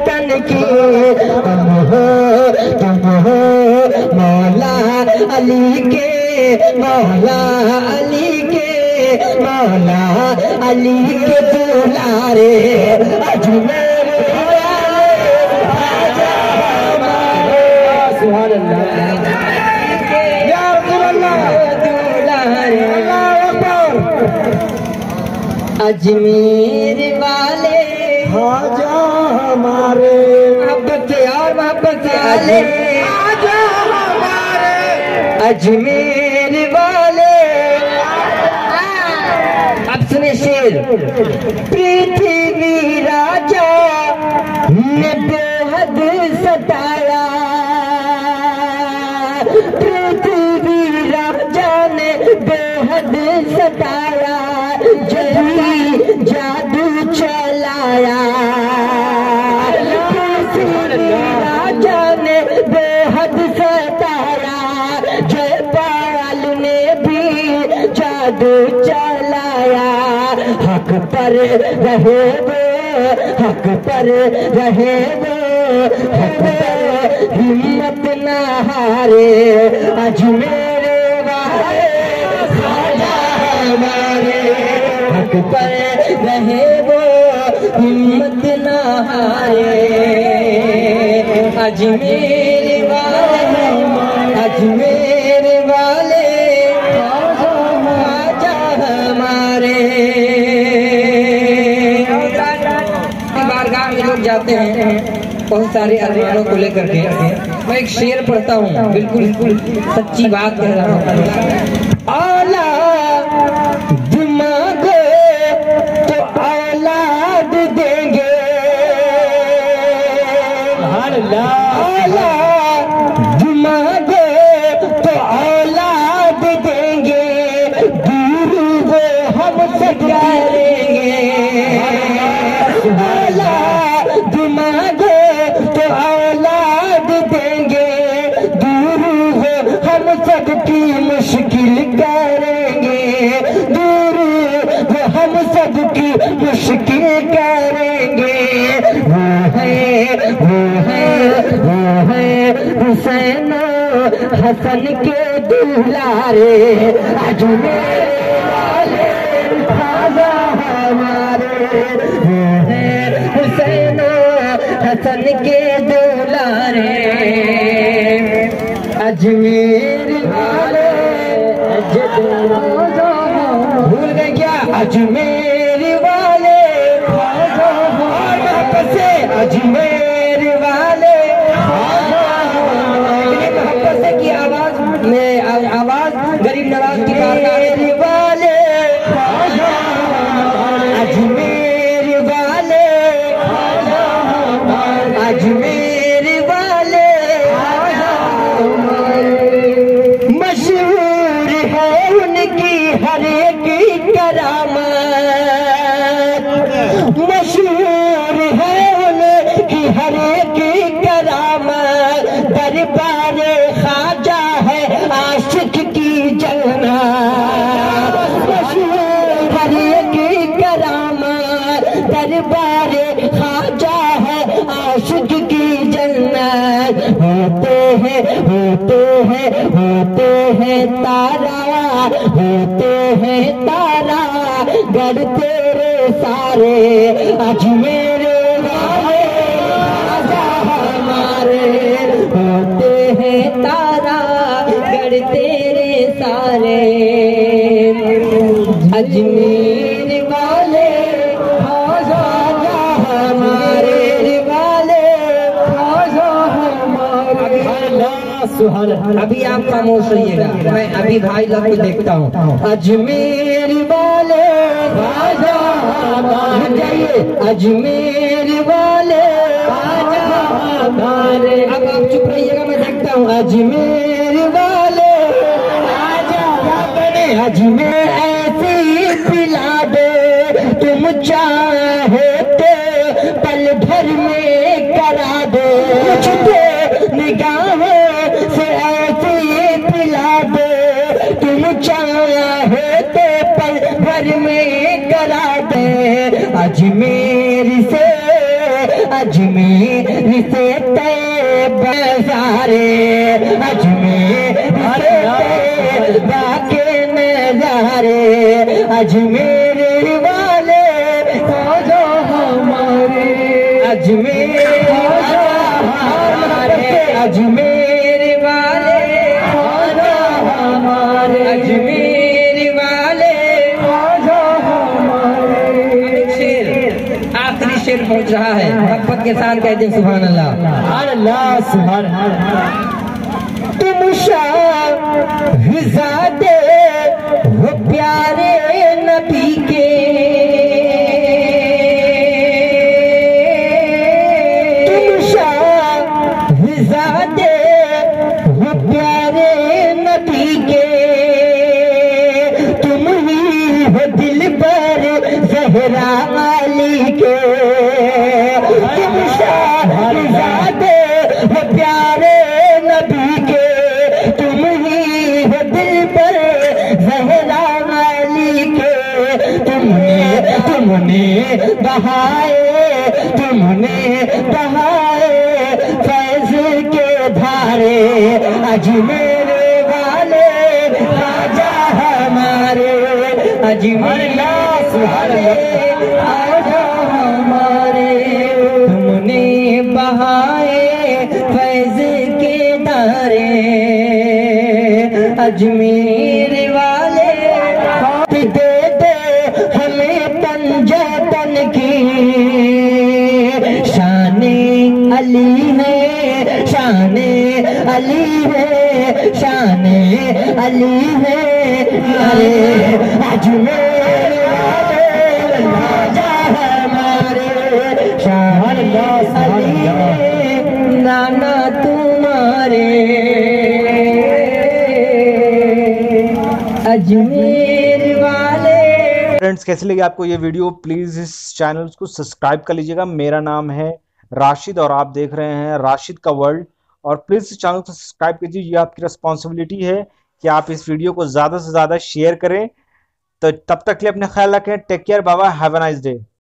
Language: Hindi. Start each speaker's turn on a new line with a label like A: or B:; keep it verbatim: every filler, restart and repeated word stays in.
A: वतन की तुम हो तुम हो मौला अली के मौला अली के मौला अली के दुलारे अजमेर सुभान अल्लाह या दुलारे अजमेर वाले आजा हमारे मोहब्बत और मोहब्बत वाले आजा हमारे अजमेर वाले। अब सुने शेर। पृथ्वी राजा ने बेहद सताया पृथ्वी राजा ने बेहद सताया जली जादू चलाया राजा ने बेहद सताया जयपाल ने भी जादू चलाया। हक पर रहे वो हक पर रहे वो हक पर हिम्मत न हारे अजमेर वाले खाजा हमारे हक पर रहे वो हिम्मत न हारे अजमेर वाले अजमेर वाले खाजा हमारे। बारगाह में लोग जाते हैं बहुत सारे अरमानों को लेकर के। मैं एक शेर पढ़ता हूँ बिल्कुल बिल्कुल सच्ची बात कह रहा हूँ। आला दिमाग तो औलाद देंगे आला दिमाग तो औलाद देंगे दूर वो हमसे करेंगे आला दिमाग तो औलाद देंगे दूर वो हम सबकी मुश्किल करेंगे दूर वो हम सबकी मुश्किल करेंगे। वो है वो है वो है हुसैन हसन के दुलारे अजमेर वाले खाजा हमारे। वो है हुसैन हसन के दुलारे अजमेर वाले भूल गए क्या अजमेर वाले मोहब्बत से अजमेर वाले मोहब्बत से की आवाज में आवाज गरीब नवाज की बारगाह वाले अजमेर वाले अजमेर वाले मशहूर है उनकी हर एक करामत मशहूर है उनकी हर एक करामत दरबार खाजा है आशिक की जन्नत मशहूर हर एक करामत दरबार खाजा है आशिक की जन्नत। होते हैं होते हैं होते हैं तारा होते हैं तारा गढ़ तेरे सारे अजमेर वाले खाजा हमारे। होते हैं तारा गढ़ तेरे सारे अजमेर वाले खाजा हमारे वाले खाजा हमारे। अभी आप खामोश रहिएगा मैं अभी भाई लोग को देखता हूँ। अजमेर वाले खाजा जाइए अजमेर वाले खाजा हमारे। अब आप चुप रहिएगा मैं देखता हूँ। अजमेर वाले अजमेर ऐसी पिला दे तुम चाहे तो पल भर में करा दे निगाहों से ऐसी पिला दे तुम चाहे तो पल भर में करा दे। अजमेर से अजमेर से तैबारे, अजमेर से बाके नजारे, अजमेर वाले ख्वाजा हमारे, अजमेर हमारे, अजमेर वाले ख्वाजा हमारे, अजमेर वाले ख्वाजा हमारे। शेर आखिरी शेर पहुंच रहा है, मोहब्बत के साथ कहते हैं सुभान अल्लाह, अल्लाह सुभान अल्लाह। तुम शाहज़ादे हो प्यारे नबी के, तुम शाहज़ादे हो प्यारे नबी के, तुम ही हो दिल पर ज़हरा अली के, तुम शाहज़ादे हो प्यारे नबी के, तुम ही हो दिल पर ज़हरा अली के, तुमने तुमने बहाए, तुमने बहाए फैज़ के धारे, अजमेर वाले ख्वाजा हमारे, अजमेर वाले ख्वाजा हमारे, तुमने बहाए फैज़ के धारे, अजमेर वाले दे दे हमें पंजातन की, शाने अली है, शाने अली है, शाने अली है, अरे अजमेर वाले ख्वाजा हमारे, शान अली है, नाना तुम्हारे, अजमेर वाले।
B: फ्रेंड्स कैसे लगी आपको ये वीडियो, प्लीज़ इस चैनल को सब्सक्राइब कर लीजिएगा। मेरा नाम है राशिद और आप देख रहे हैं राशिद का वर्ल्ड, और प्लीज़ इस चैनल को सब्सक्राइब कीजिए। ये आपकी रिस्पॉन्सिबिलिटी है कि आप इस वीडियो को ज़्यादा से ज़्यादा शेयर करें। तो तब तक के लिए अपना ख्याल रखें। Take care, bye bye, have a nice day.